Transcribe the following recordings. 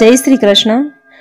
जय श्री कृष्ण।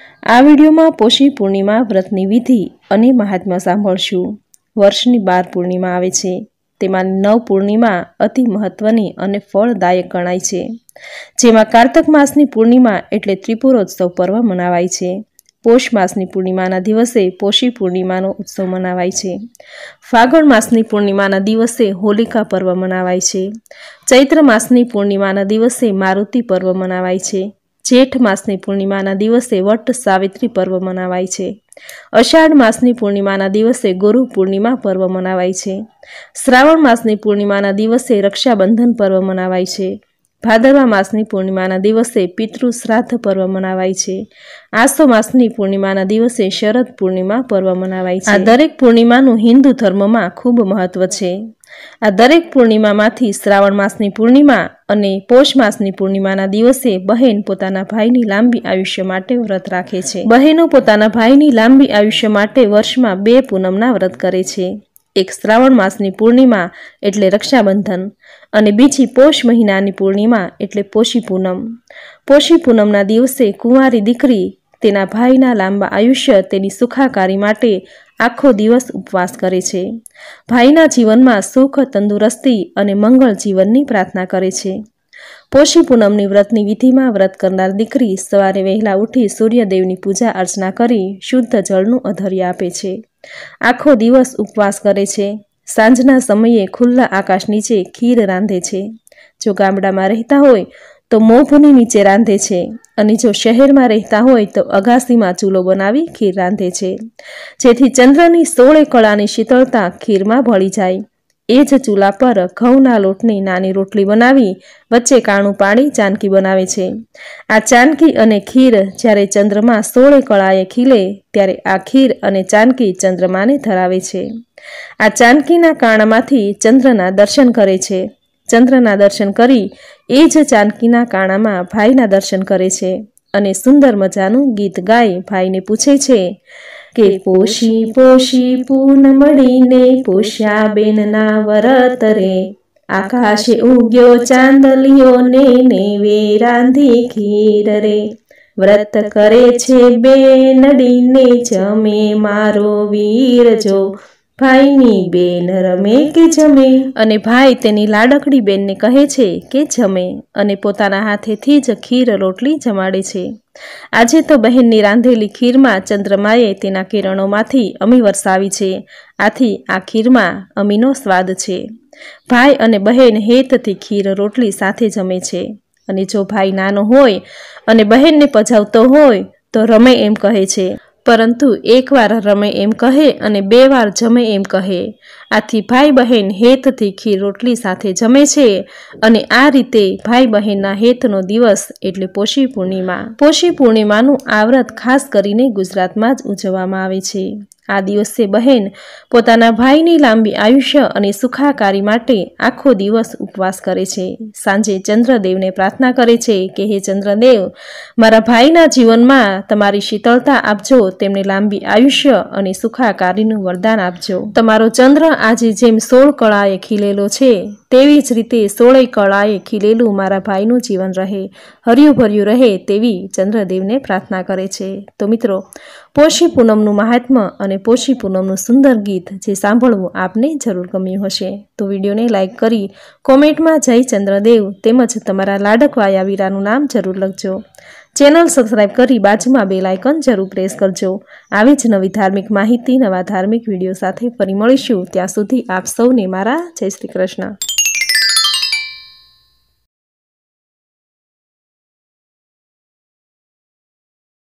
आ वीडियो में पोषी पूर्णिमा व्रतनी विधि अने महात्म्य सांभळशुं। वर्षनी 12 पूर्णिमा आवे छे, तेमांनी 9 पूर्णिमा अति महत्वनी अने फलदायक गणाय छे। जेमां कार्तक मासनी पूर्णिमा एटले त्रिपुरोत्सव पर्व मनावाय छे। पोष मासनी पूर्णिमाना दिवसे पोषी पूर्णिमानो उत्सव मनावाय छे। फागण मासनी पूर्णिमाना दिवसे होलिका पर्व मनावाय छे। चैत्र मासनी पूर्णिमाना दिवसे मारुति पर्व मनावाय छे। जेठ मासनी पूर्णिमाना दिवसे वट सावित्री पर्व मनावाय छे। अषाढ़ मासनी पूर्णिमाना दिवसे गुरु पूर्णिमा पर्व मनावाय छे। श्रावण मासनी पूर्णिमाना दिवसे रक्षाबंधन पर्व मनावाय छे। भादरवा मासनी पूर्णिमाना दिवसे पितृ श्राद्ध पर्व मनावाय छे। आसो मासनी पूर्णिमाना दिवसे शरद पूर्णिमा पर्व मनावाय छे। आ दरेक पूर्णिमानुं हिंदू धर्ममां खूब महत्व छे। आ दरेक पूर्णिमामांथी श्रावण मासनी पूर्णिमा अने पोष मासनी पूर्णिमाना दिवसे बहेन पोताना भाईनी लांबी आयुष्य माटे व्रत राखे छे। बहेनो पोताना भाईनी लांबी आयुष्य माटे वर्षमां 2 पूनमना व्रत करे छे। एक श्रावण मासनी पूर्णिमा एटले रक्षाबंधन अने बीजी पोष महीनानी पूर्णिमा एटले पोषी पूनम। पोषी पूनमना दिवसे कुंवारी दीकरी तेना भाईना लांबा आयुष्य तेनी सुखाकारी माटे आखो दिवस उपवास करे छे। भाईना जीवनमां सुख, तंदुरस्ती अने मंगल जीवननी प्रार्थना करे छे। पोषी पूनमनी व्रतनी विधिमां व्रत करनार दीकरी सवारे वहेला उठी सूर्यदेवनी पूजा अर्चना करी शुद्ध जलनुं अधर्य आपे छे। आखो दिवस उपवास करे छे। सांजना समये खुल्ला आकाश नीचे खीर रांधे छे। जो गामडामां रहेता होय तो मोभनी नीचे रांधे छे अने जो शहेर में रहता होय तो अगासी में चूलो बनावी खीर रांधे छे, जेथी चंद्रनी 16 कळानी शीतलता खीर में भળી जाय। ए ज चूला पर घऊना लोटनी नानी रोटली बनावी वच्चे काणुं पाणी चानकी बनावे छे। आ चानकी अने खीर ज्यारे चंद्रमा 16 कळाए खीले त्यारे आ खीर अने चानकी चंद्रमाने धरावे छे। आ चानकीना काणामांथी चंद्રના दर्शन करे छे। चंद्રના दर्शन करी ए ज चानकीना काणामां भाईना दर्शन करे छे अने सुंदर मजानुं गीत गाई भाईने पूछे छे के पोषी पोषी पूनमळीने पोष्या बेनना वरत रे। आकाशे उग्यो चांदलियो ने नेवे रांधी खीर रे। व्रत करे छे बेनडीने जमे मारो वीर जो। भाईनी बेन रमे के जमे अने भाई तेनी लाडकड़ी बेन ने कहे छे के जमे अने पोताना हाथेथी ज खीर रोटली जमाड़े छे। आजे तो बहेननी रांधेली खीरमां चंद्रमाए तेना किरणोमांथी अमी वरसावी छे। आथी आ खीरमां अमीनो स्वाद छे। भाई अने बहेन हेतथी खीर रोटली साथे जमे छे अने जो भाई नानो होय अने बहेनने पजावतो होय तो रमे एम कहे छे, परंतु एक वार रमे एम कहे अने 2 वार जमे एम कहे। आथी भाई बहेन हेतथी खीर रोटली साथे जमे छे अने आ रीते भाई बहेनना हेतनो दिवस एटले पोषी पूर्णिमा। पोषी पूर्णिमानुं आ व्रत खास करीने गुजरातमां ज उजववामां आवे छे। आ दिवसे बहेन पोताना भाईनी लांबी आयुष्य अने सुखाकारी माटे आखो दिवस उपवास करे छे। सांजे चंद्रदेवने प्रार्थना करे छे के हे चंद्रदेव, मारा भाईना जीवनमां तमारी शीतलता आपजो, तेमने लांबी आयुष्य अने सुखाकारीनुं वरदान आपजो। तमारो चंद्र आजे जेम 16 कळाए खीलेलो छे तेवी ज रीते 16 कळाए खीलेलुं मारा भाईनुं जीवन रहे, हर्युं भर्युं रहे तेवी चंद्रदेवने प्रार्थना करे छे। तो मित्रों, पोषी पूनमनुं महात्म्य अने पोषी पूनमनुं सुंदर गीत जे सांभळवुं आपने जरूर गम्युं हशे तो विडियोने लाइक करी कॉमेंट में जय चंद्रदेव तेमज तमारा लाडकवाया वीरानुं नाम जरूर लखजो। चेनल सब्सक्राइब करी बाजुमां बेल आइकन जरूर प्रेस करजो। आवी ज नवी धार्मिक माहिती, नवा धार्मिक विडियो साथे फरी मळीशुं। त्यां सुधी आप सौने मारा जय श्री कृष्ण।